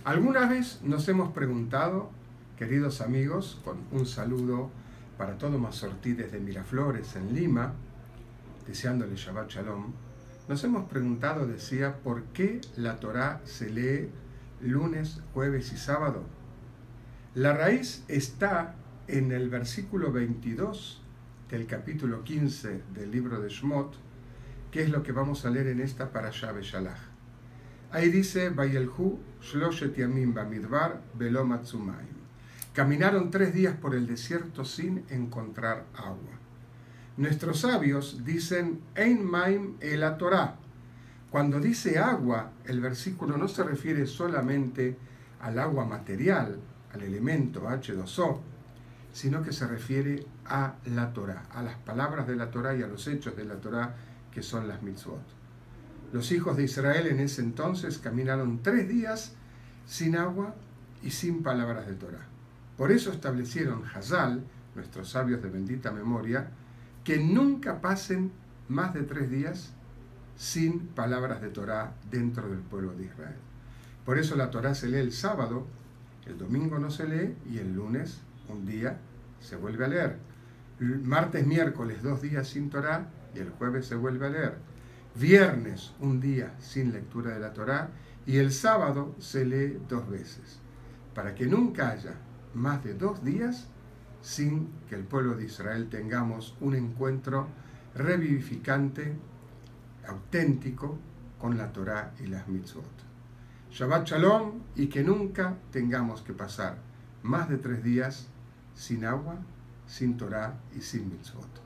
¿Alguna vez nos hemos preguntado, queridos amigos, con un saludo para todo Masortí desde Miraflores, en Lima, deseándole Shabbat Shalom, nos hemos preguntado, decía, ¿por qué la Torá se lee lunes, jueves y sábado? La raíz está en el versículo 22 del capítulo 15 del libro de Shmot, que es lo que vamos a leer en esta Parashá Beshalach. Ahí dice, Vayelhu shloshet yamim bamidbar velo matzu mayim. Caminaron 3 días por el desierto sin encontrar agua. Nuestros sabios dicen, Ein maim el Torah. Cuando dice agua, el versículo no se refiere solamente al agua material, al elemento H2O, sino que se refiere a la Torah, a las palabras de la Torah y a los hechos de la Torah, que son las mitzvot. Los hijos de Israel en ese entonces caminaron 3 días sin agua y sin palabras de Torah. Por eso establecieron Hazal, nuestros sabios de bendita memoria, que nunca pasen más de 3 días sin palabras de Torah dentro del pueblo de Israel. Por eso la Torah se lee el sábado, el domingo no se lee y el lunes un día se vuelve a leer. Martes, miércoles 2 días sin Torah y el jueves se vuelve a leer. Viernes un día sin lectura de la Torah y el sábado se lee 2 veces. Para que nunca haya más de 2 días sin que el pueblo de Israel tengamos un encuentro revivificante, auténtico, con la Torah y las mitzvot. Shabbat Shalom, y que nunca tengamos que pasar más de 3 días sin agua, sin Torah y sin mitzvot.